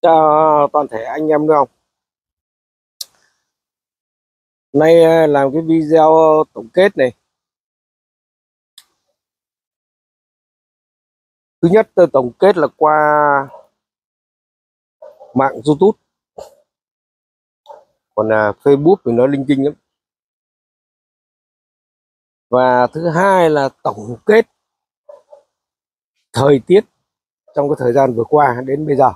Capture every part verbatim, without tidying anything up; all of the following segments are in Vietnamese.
Chào toàn thể anh em nữa không? Nay ờ, làm cái video tổng kết này. Thứ nhất tôi tổng kết là qua mạng YouTube, còn là Facebook thì nó linh tinh lắm. Và thứ hai là tổng kết thời tiết trong cái thời gian vừa qua đến bây giờ.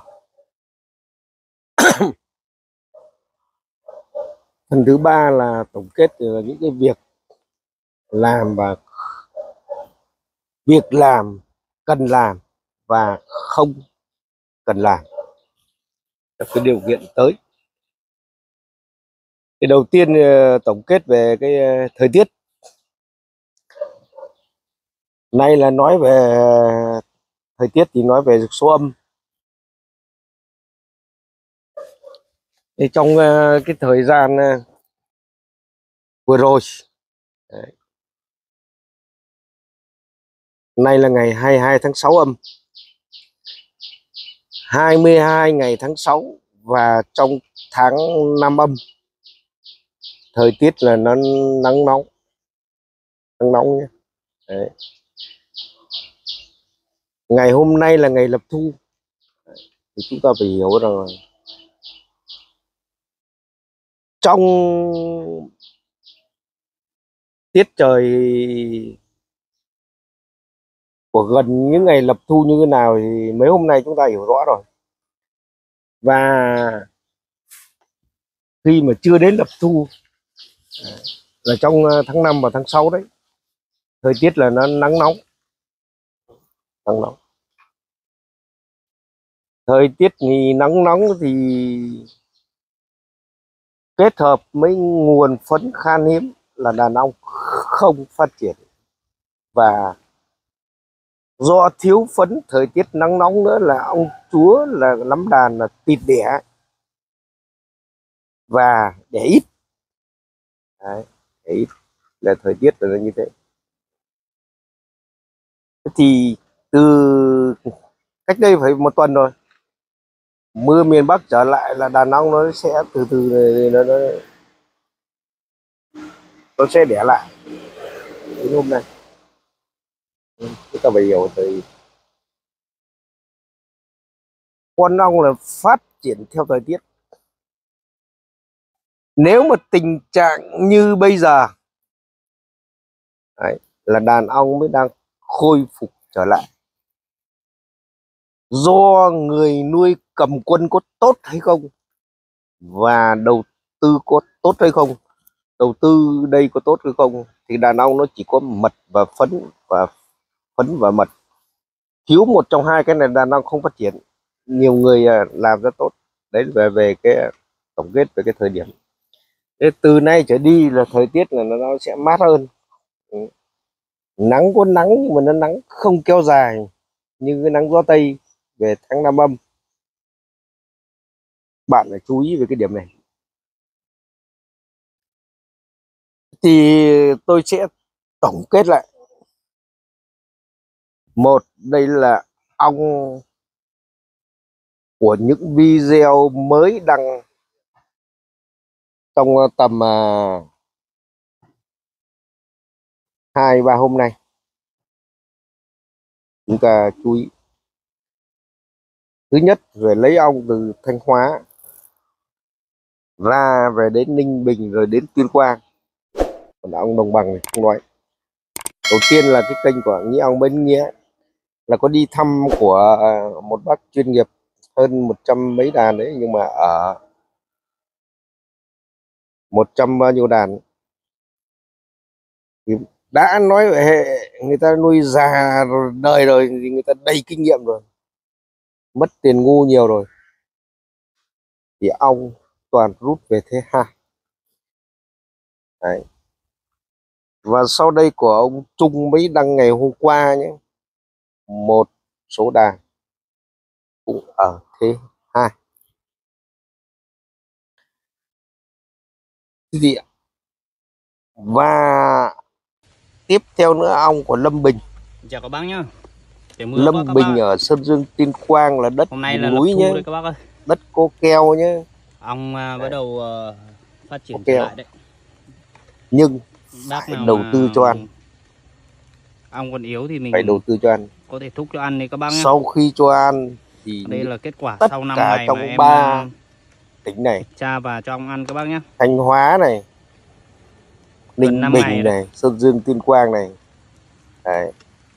Phần thứ ba là tổng kết là những cái việc làm và việc làm cần làm và không cần làm các cái điều kiện tới. Cái đầu tiên ờ, tổng kết về cái ờ, thời tiết. Nay là nói về thời tiết thì nói về số âm. Thì trong uh, cái thời gian uh, vừa rồi, đấy, nay là ngày hai mươi hai tháng sáu âm, hai mươi hai ngày tháng sáu, và trong tháng năm âm thời tiết là nó nắng nóng, nắng nóng nhé. Đấy. Ngày hôm nay là ngày lập thu. Đấy. Thì chúng ta phải hiểu rằng trong tiết trời của gần những ngày lập thu như thế nào thì mấy hôm nay chúng ta hiểu rõ rồi. Và khi mà chưa đến lập thu là trong tháng năm và tháng sáu đấy, thời tiết là nó nắng nóng, nắng nóng. Thời tiết thì nắng nóng thì kết hợp với nguồn phấn khan hiếm là đàn ong không phát triển, và do thiếu phấn, thời tiết nắng nóng nữa là ong chúa là nắm đàn là tịt đẻ và đẻ ít. Đấy, đẻ ít là thời tiết là như thế. Thì từ cách đây phải một tuần rồi, mưa miền Bắc trở lại là đàn ong nó sẽ từ từ nó nó, nó sẽ đẻ lại đến hôm nay. Chúng ta phải hiểu thì con ong là phát triển theo thời tiết. Nếu mà tình trạng như bây giờ đấy, là đàn ong mới đang khôi phục trở lại, do người nuôi cầm quân có tốt hay không và đầu tư có tốt hay không. Đầu tư đây có tốt hay không thì đàn ong nó chỉ có mật và phấn, và phấn và mật. Thiếu một trong hai cái này đàn ong không phát triển. Nhiều người làm rất tốt. Đấy về về cái tổng kết về cái thời điểm. Thế từ nay trở đi là thời tiết là nó sẽ mát hơn. Nắng có nắng nhưng mà nó nắng không kéo dài như cái nắng gió Tây về tháng năm âm. Bạn phải chú ý về cái điểm này. Thì tôi sẽ tổng kết lại. Một, đây là ong của những video mới đăng trong tầm uh, hai ba hôm nay. Chúng ta chú ý. Thứ nhất, về lấy ong từ Thanh Hóa ra về đến Ninh Bình rồi đến Tuyên Quang. Còn ong đồng bằng thì không nói. Đầu tiên là cái kênh của Nghĩa Ong Bến Nghĩa là có đi thăm của một bác chuyên nghiệp hơn một trăm mấy đàn đấy, nhưng mà ở một trăm bao nhiêu đàn thì đã nói về hệ người ta nuôi già rồi, đời rồi thì người ta đầy kinh nghiệm rồi, mất tiền ngu nhiều rồi, thì ong toàn rút về thế hai. Đấy. Và sau đây của ông Trung mới đăng ngày hôm qua nhé, một số đàn cũng ở thế hai. Gì ạ? Và tiếp theo nữa ong của Lâm Bình. Chào các bác nhá. Lâm Bình ở Sơn Dương Tuyên Quang là đất hôm nay vùng là núi nhé, đấy các bác ơi. đất có keo nhé. Ong uh, bắt đầu uh, phát triển trở lại đấy. Nhưng Bác phải nào đầu mà tư cho ăn. Ong còn yếu thì mình phải đầu tư cho ăn. Có thể thúc cho ăn đi các bác nhé. Sau khi cho ăn thì đây là kết quả tất sau năm cả ngày trong mà em ba tỉnh này, cha và cho ong ăn các bác nhé. Thanh Hóa này, Ninh Bình này, Sơn Dương, Tuyên Quang này, đấy,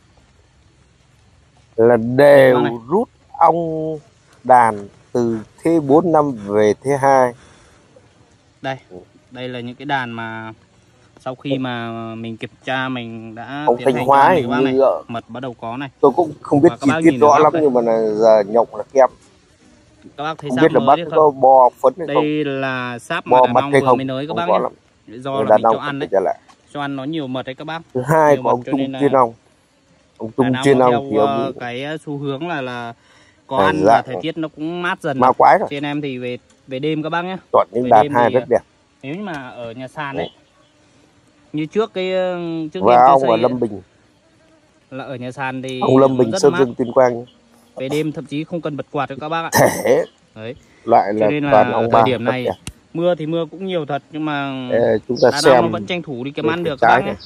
là đều rút ong đàn từ thế bốn năm về thế hai. Đây, đây là những cái đàn mà sau khi mà mình kiểm tra mình đã Ong tiến Thanh hành Hóa cho hình các bác như này. ở... Mật bắt đầu có này. Tôi cũng không biết chi tiết rõ lắm, nhưng mà là giờ nhộng là kém. Các bác thấy không sáp biết là mới bác đấy có không? bò phấn hay Đây không? là sáp mà Bò đàn mật ong hay vừa không? mới nới các Không bác có nhé. lắm. Do là đàn mình cho ong ăn đấy. Lại. Cho ăn nó nhiều mật đấy các bác. Thứ hai nhiều có ông Trung chuyên ong. Ông Trung chuyên chuyên ong theo thì ông uh, cái xu hướng là là có à, ăn dạ. và thời tiết nó cũng mát dần. Ma quái rồi. Trên em thì về về đêm các bác nhé. Chọn những về đàn hai rất đẹp. Nếu như mà ở nhà sàn đấy, như trước cái trước và đêm ông xây ở Lâm Bình là ở nhà sàn thì ông Lâm Bình, rất Sơn mát. Dương, Tuyên Quang. Về đêm thậm chí không cần bật quạt cho các bác ạ. Thể đấy. Loại là cho nên toàn là ông thời ba điểm này đẹp. Mưa thì mưa cũng nhiều thật, nhưng mà Ê, chúng ta đàn xem ong nó vẫn tranh thủ đi kiếm ăn được các bác nhé.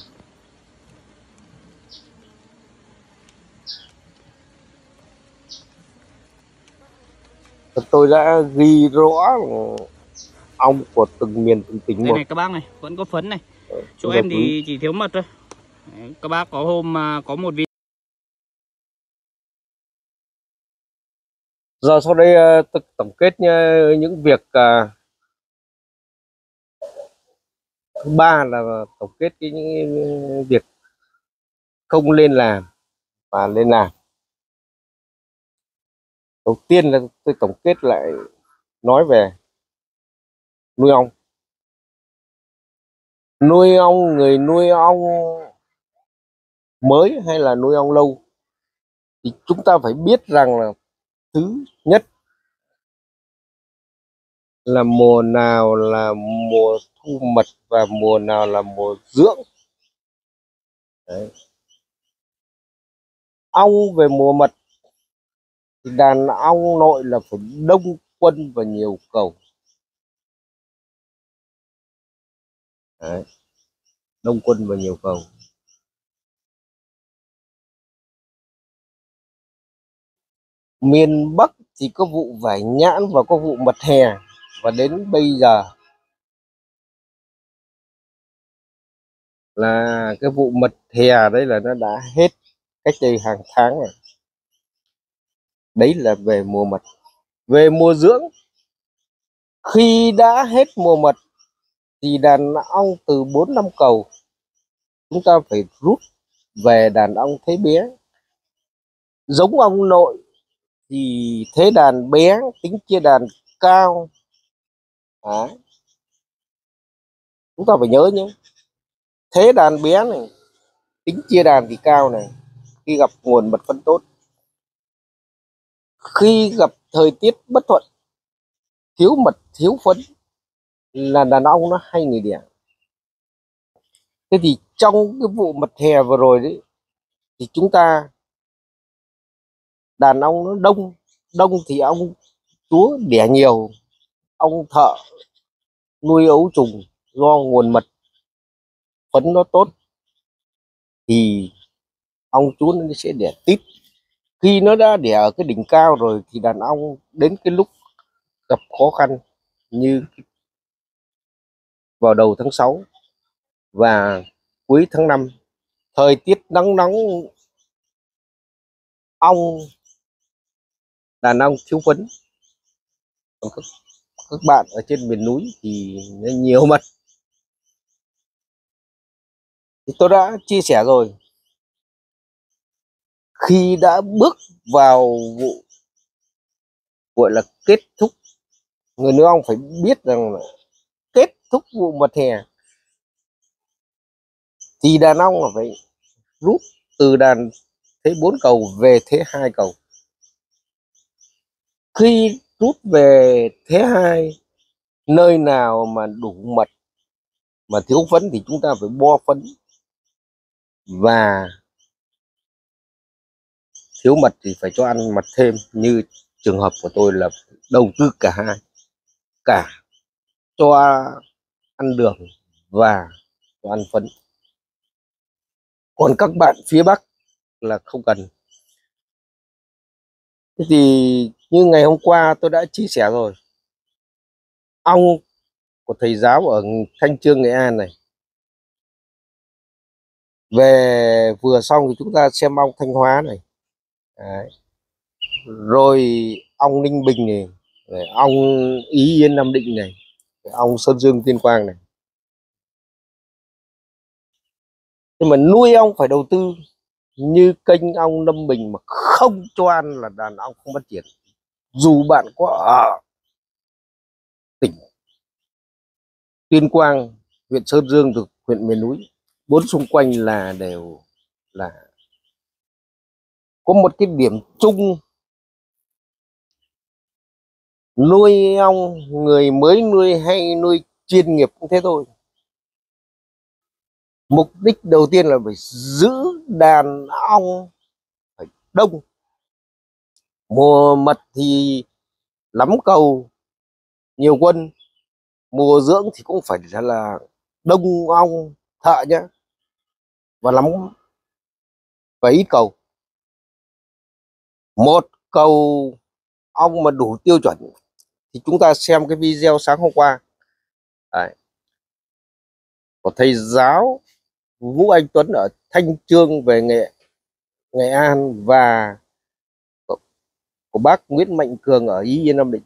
Tôi đã ghi rõ ong của từng miền từng tỉnh đây một. này các bác này, vẫn có phấn này. Đấy, chỗ em thì chỉ thiếu mật thôi. Đấy, các bác có hôm mà có một video. Giờ sau đây tôi tổng kết những việc uh, thứ ba là tổng kết cái những việc không nên làm và nên làm. Đầu tiên là tôi tổng kết lại nói về nuôi ong. Nuôi ong, người nuôi ong mới hay là nuôi ong lâu thì chúng ta phải biết rằng là thứ nhất là mùa nào là mùa thu mật và mùa nào là mùa dưỡng. Đấy. Ong về mùa mật thì đàn ong nội là phải đông quân và nhiều cầu. Đấy. Đông quân và nhiều cầu. Miền Bắc thì có vụ vải nhãn và có vụ mật hè, và đến bây giờ là cái vụ mật hè đấy là nó đã hết cách đây hàng tháng rồi. Đấy là về mùa mật. Về mùa dưỡng, khi đã hết mùa mật thì đàn ong từ bốn năm cầu chúng ta phải rút về đàn ong thế bé. Giống ong nội thì thế đàn bé, tính chia đàn cao. Đấy. Chúng ta phải nhớ nhé, thế đàn bé này, tính chia đàn thì cao này, khi gặp nguồn mật phân tốt. Khi gặp thời tiết bất thuận, thiếu mật thiếu phấn là đàn ong nó hay nghỉ đẻ. Thế thì trong cái vụ mật hè vừa rồi đấy thì chúng ta đàn ong nó đông, đông thì ong chúa đẻ nhiều, ong thợ nuôi ấu trùng do nguồn mật phấn nó tốt thì ong chúa nó sẽ đẻ tít. Khi nó đã đẻ ở cái đỉnh cao rồi thì đàn ong đến cái lúc gặp khó khăn như vào đầu tháng sáu và cuối tháng năm, thời tiết nắng nóng, ong đàn ong thiếu phấn. Còn các, các bạn ở trên miền núi thì nó nhiều mật. Thì tôi đã chia sẻ rồi, khi đã bước vào vụ gọi là kết thúc, người nuôi ong phải biết rằng là kết thúc vụ mật hè thì đàn ong là phải rút từ đàn thế bốn cầu về thế hai cầu. Khi rút về thế hai, nơi nào mà đủ mật mà thiếu phấn thì chúng ta phải bo phấn, và thiếu mật thì phải cho ăn mật thêm, như trường hợp của tôi là đầu tư cả hai, cả cho ăn đường và cho ăn phấn. Còn các bạn phía Bắc là không cần. Thế thì như ngày hôm qua tôi đã chia sẻ rồi, ong của thầy giáo ở Thanh Chương Nghệ An này, về vừa xong thì chúng ta xem ong Thanh Hóa này. Đấy. Rồi ong Ninh Bình này, rồi ong Ý Yên Nam Định này, ong Sơn Dương Tuyên Quang này. Nhưng mà nuôi ong phải đầu tư, như kênh ong Lâm Bình mà không cho ăn là đàn ong không phát triển. Dù bạn có ở tỉnh Tuyên Quang, huyện Sơn Dương, thuộc huyện miền núi, bốn xung quanh là đều là có một cái điểm chung, nuôi ong, người mới nuôi hay nuôi chuyên nghiệp cũng thế thôi. Mục đích đầu tiên là phải giữ đàn ong phải đông. Mùa mật thì lắm cầu nhiều quân, mùa dưỡng thì cũng phải là đông ong thợ nhé, và lắm và ít cầu. Một cầu ong mà đủ tiêu chuẩn thì chúng ta xem cái video sáng hôm qua. Đấy, của thầy giáo Vũ Anh Tuấn ở Thanh Chương về Nghệ Nghệ An, và của, của bác Nguyễn Mạnh Cường ở Ý Yên Nam Định.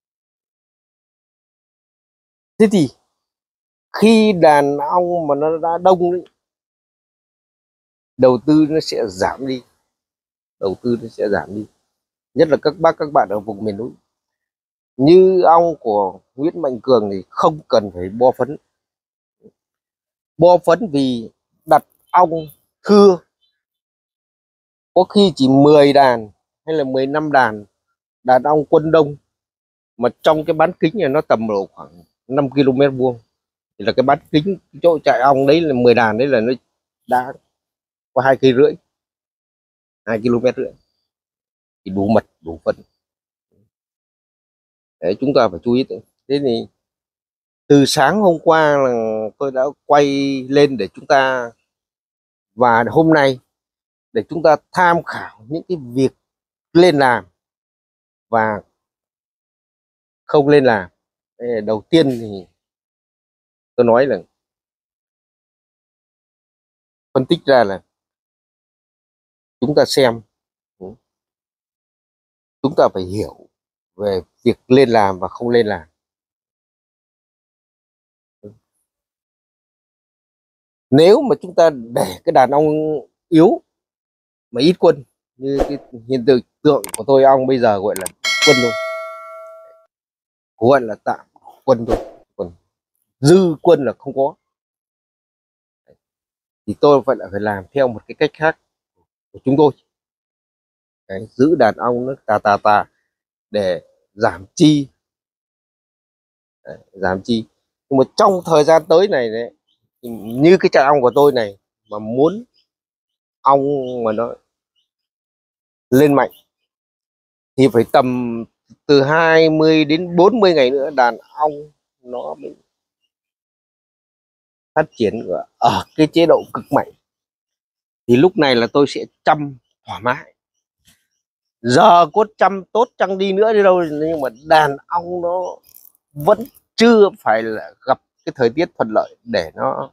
Thế thì khi đàn ong mà nó đã đông đấy, đầu tư nó sẽ giảm đi, đầu tư nó sẽ giảm đi, nhất là các bác các bạn ở vùng miền núi. Như ong của Nguyễn Mạnh Cường thì không cần phải bo phấn. Bo phấn vì đặt ong thưa, có khi chỉ mười đàn hay là mười lăm đàn, đàn ong quân đông, mà trong cái bán kính này nó tầm độ khoảng năm ki lô mét vuông, thì là cái bán kính chỗ chạy ong đấy là mười đàn đấy là nó đã có hai cây rưỡi, hai ki lô mét rưỡi thì đủ mật đủ phân. Đấy, chúng ta phải chú ý. Thế thì từ sáng hôm qua là tôi đã quay lên để chúng ta, và hôm nay để chúng ta tham khảo những cái việc lên làm và không lên làm. Đầu tiên thì tôi nói là phân tích ra là chúng ta xem, chúng ta phải hiểu về việc lên làm và không lên làm. Nếu mà chúng ta để cái đàn ong yếu mà ít quân, như cái hiện tượng của tôi, ong bây giờ gọi là quân thôi, gọi là tạm quân thôi, còn dư quân là không có, thì tôi phải lại phải làm theo một cái cách khác của chúng tôi. Đấy, giữ đàn ong nó tà tà tà để giảm chi. Đấy, giảm chi. Nhưng mà trong thời gian tới này đấy, như cái trại ong của tôi này, mà muốn ong mà nó lên mạnh thì phải tầm từ hai mươi đến bốn mươi ngày nữa đàn ong nó mới phát triển ở cái chế độ cực mạnh, thì lúc này là tôi sẽ chăm thoải mái. Giờ có chăm tốt chăng đi nữa đi đâu, nhưng mà đàn ong nó vẫn chưa phải là gặp cái thời tiết thuận lợi để nó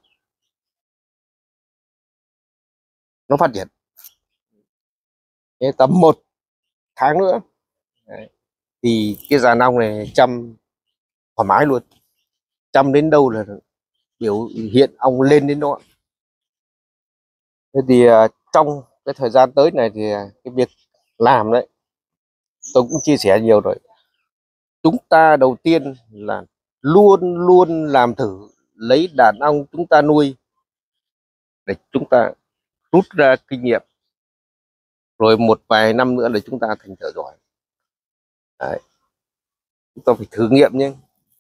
nó phát triển. Thế tầm một tháng nữa đấy, thì cái dàn ong này chăm thoải mái luôn, chăm đến đâu là biểu hiện ong lên đến đó. Thế thì uh, trong cái thời gian tới này thì uh, cái việc làm đấy tôi cũng chia sẻ nhiều rồi. Chúng ta đầu tiên là luôn luôn làm thử lấy đàn ong chúng ta nuôi để chúng ta rút ra kinh nghiệm, rồi một vài năm nữa là chúng ta thành thợ giỏi. Đấy, chúng ta phải thử nghiệm nhé.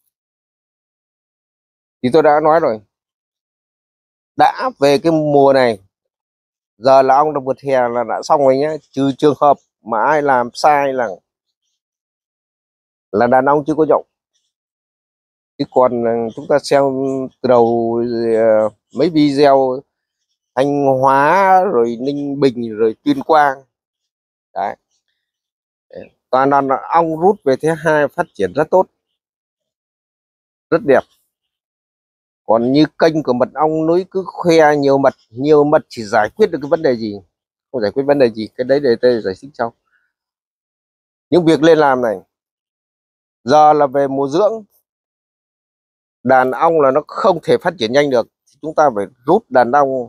Thì tôi đã nói rồi, đã về cái mùa này, giờ là ong đã vượt hè là đã xong rồi nhé, trừ trường hợp mà ai làm sai là là đàn ong chưa có rộng. Chứ còn chúng ta xem từ đầu mấy video Thanh Hóa rồi Ninh Bình rồi Tuyên Quang đấy, toàn đàn ong rút về thứ hai phát triển rất tốt, rất đẹp. Còn như kênh của mật ong núi cứ khoe nhiều mật, nhiều mật chỉ giải quyết được cái vấn đề gì? Không giải quyết vấn đề gì, cái đấy để tôi giải thích sau. Những việc lên làm này, giờ là về mùa dưỡng, đàn ong là nó không thể phát triển nhanh được, chúng ta phải rút đàn ong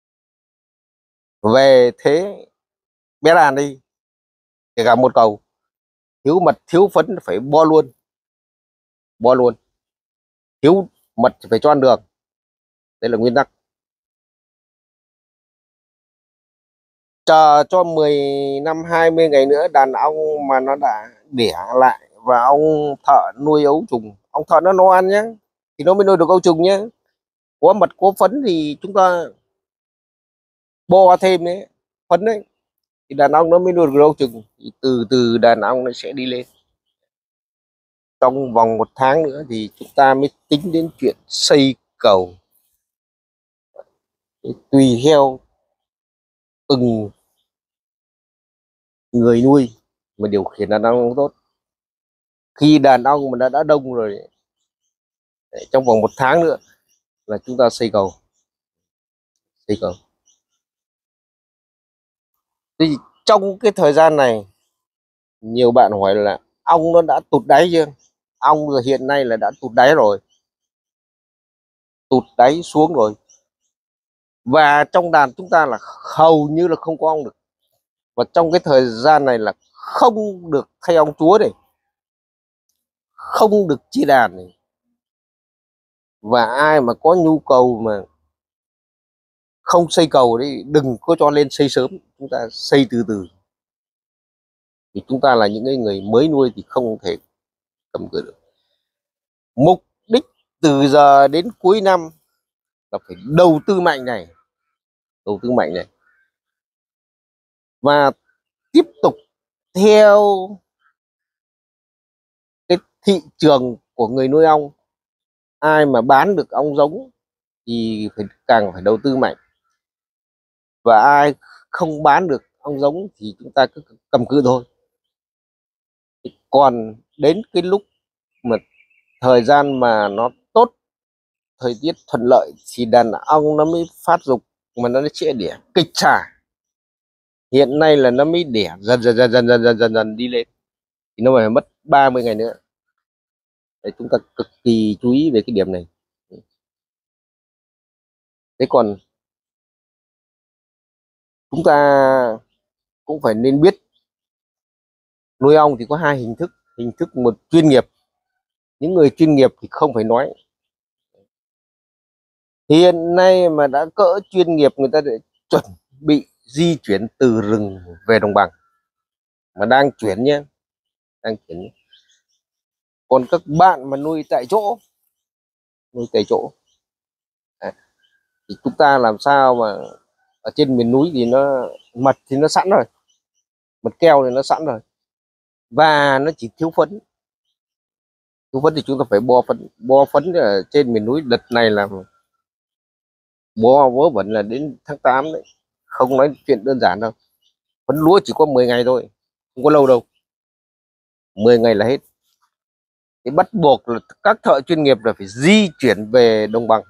về thế bé đàn đi, kể cả một cầu. Thiếu mật thiếu phấn phải bo luôn, bo luôn. Thiếu mật phải cho ăn đường, đây là nguyên tắc. Chờ cho mười năm hai mươi ngày nữa đàn ong mà nó đã đẻ lại và ông thợ nuôi ấu trùng, ông thợ nó nó ăn nhé, thì nó mới nuôi được ấu trùng nhé. Có mật có phấn thì chúng ta bo thêm đấy, phấn đấy, thì đàn ong nó mới nuôi được ấu trùng, thì từ từ đàn ong nó sẽ đi lên. Trong vòng một tháng nữa thì chúng ta mới tính đến chuyện xây cầu. Tùy theo từng người nuôi mà điều khiển đàn ong tốt. Khi đàn ong mà đã, đã đông rồi, trong vòng một tháng nữa là chúng ta xây cầu. Xây cầu. Thì trong cái thời gian này, nhiều bạn hỏi là ong nó đã tụt đáy chưa? Ong giờ hiện nay là đã tụt đáy rồi, tụt đáy xuống rồi. Và trong đàn chúng ta là hầu như là không có ong được. Và trong cái thời gian này là không được thay ong chúa này, không được chia đàn này. Và ai mà có nhu cầu mà không xây cầu đấy, đừng có cho lên xây sớm, chúng ta xây từ từ. Thì chúng ta là những người mới nuôi thì không thể cầm cự được. Mục đích từ giờ đến cuối năm là phải đầu tư mạnh này, đầu tư mạnh này, và tiếp tục theo cái thị trường của người nuôi ong. Ai mà bán được ong giống thì phải càng phải đầu tư mạnh, và ai không bán được ong giống thì chúng ta cứ cầm cự thôi. Còn đến cái lúc mà thời gian mà nó tốt, thời tiết thuận lợi thì đàn ong nó mới phát dục, mà nó sẽ đẻ kịch xả. Hiện nay là nó mới đẻ dần dần dần dần dần dần dần, dần đi lên, thì nó phải mất ba mươi ngày nữa. Đấy, chúng ta cực kỳ chú ý về cái điểm này. Thế còn chúng ta cũng phải nên biết nuôi ong thì có hai hình thức. Hình thức một chuyên nghiệp, những người chuyên nghiệp thì không phải nói. Hiện nay mà đã cỡ chuyên nghiệp, người ta để chuẩn bị di chuyển từ rừng về đồng bằng, mà đang chuyển nhé, đang chuyển nhé. Còn các bạn mà nuôi tại chỗ, nuôi tại chỗ à, thì chúng ta làm sao mà ở trên miền núi thì nó mật thì nó sẵn rồi, mật keo thì nó sẵn rồi, và nó chỉ thiếu phấn. Thiếu phấn thì chúng ta phải bo phấn. Bo phấn ở trên miền núi đợt này là bo vớ vẩn là đến tháng tám đấy, không nói chuyện đơn giản đâu. Phấn lúa chỉ có mười ngày thôi, không có lâu đâu, mười ngày là hết. Thì bắt buộc là các thợ chuyên nghiệp là phải di chuyển về đồng bằng.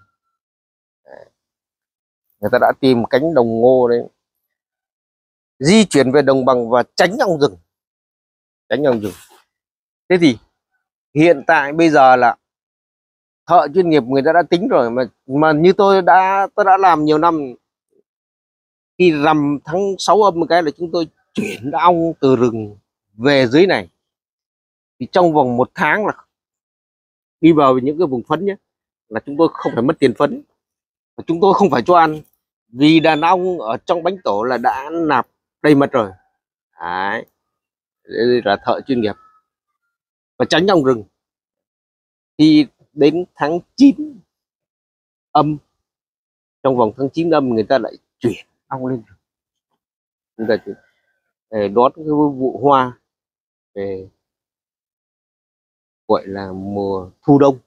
Người ta đã tìm cánh đồng ngô đấy, di chuyển về đồng bằng và tránh ong rừng, tránh ong rừng. Thế thì hiện tại bây giờ là thợ chuyên nghiệp người ta đã tính rồi, mà mà như tôi đã tôi đã làm nhiều năm. Khi rằm tháng sáu âm một cái là chúng tôi chuyển ong từ rừng về dưới này, thì trong vòng một tháng là đi vào những cái vùng phấn nhé, là chúng tôi không phải mất tiền phấn, và chúng tôi không phải cho ăn, vì đàn ong ở trong bánh tổ là đã nạp đầy mật rồi. Đấy, đây là thợ chuyên nghiệp và tránh ong rừng. Thì đến tháng chín âm, trong vòng tháng chín âm người ta lại chuyển ong lên rừng, chúng ta để đón cái vụ hoa về gọi là mùa thu đông.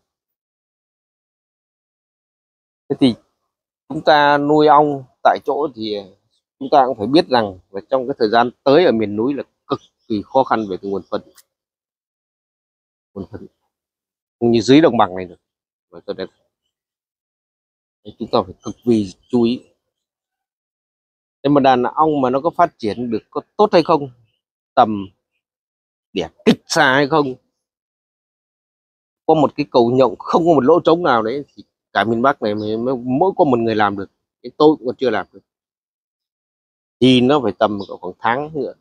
Thế thì chúng ta nuôi ong tại chỗ thì chúng ta cũng phải biết rằng là trong cái thời gian tới ở miền núi là cực kỳ khó khăn về cái nguồn phân, nguồn phân cũng như dưới đồng bằng này được. Và tôi đã, chúng ta phải cực kỳ chú ý. Thế mà đàn ong mà nó có phát triển được có tốt hay không, tầm đẻ kích xa hay không, có một cái cầu nhộng không có một lỗ trống nào đấy, thì cả miền Bắc này mới, mỗi có một người làm được, cái tôi cũng còn chưa làm được, thì nó phải tầm khoảng tháng nữa,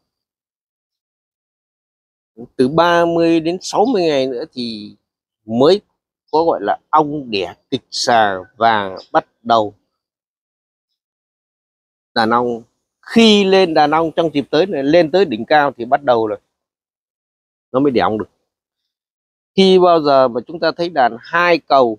từ ba mươi đến sáu mươi ngày nữa thì mới có gọi là ong đẻ kịch xà và bắt đầu đàn ong. Khi lên đàn ong trong dịp tới này lên tới đỉnh cao thì bắt đầu rồi nó mới đẻ ong được. Khi bao giờ mà chúng ta thấy đàn hai cầu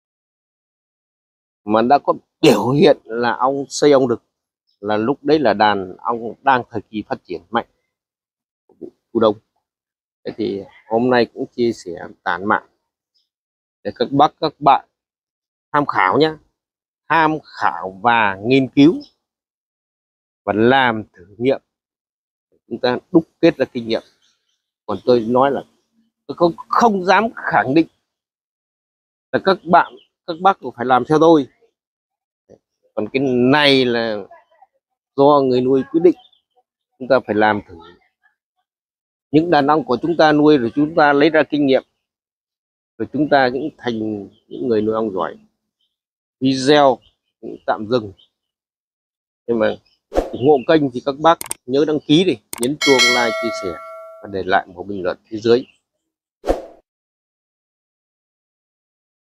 mà đã có biểu hiện là ong xây ong đực, là lúc đấy là đàn ong đang thời kỳ phát triển mạnh thu đông. Thế thì hôm nay cũng chia sẻ tản mạn để các bác các bạn tham khảo nhé, tham khảo và nghiên cứu và làm thử nghiệm, chúng ta đúc kết ra kinh nghiệm. Còn tôi nói là tôi không, không dám khẳng định là các bạn các bác phải làm theo tôi, còn cái này là do người nuôi quyết định. Chúng ta phải làm thử những đàn ong của chúng ta nuôi, rồi chúng ta lấy ra kinh nghiệm, rồi chúng ta cũng thành những người nuôi ong giỏi. Video cũng tạm dừng, nhưng mà ủng hộ kênh thì các bác nhớ đăng ký đi, nhấn chuông, like, chia sẻ và để lại một bình luận phía dưới.